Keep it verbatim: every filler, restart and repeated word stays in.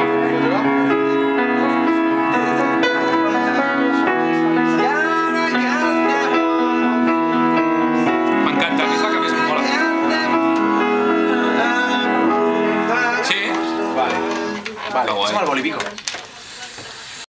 M'encanta, és la que més em mola. Sí? Vale. Vale, som al Bolivico.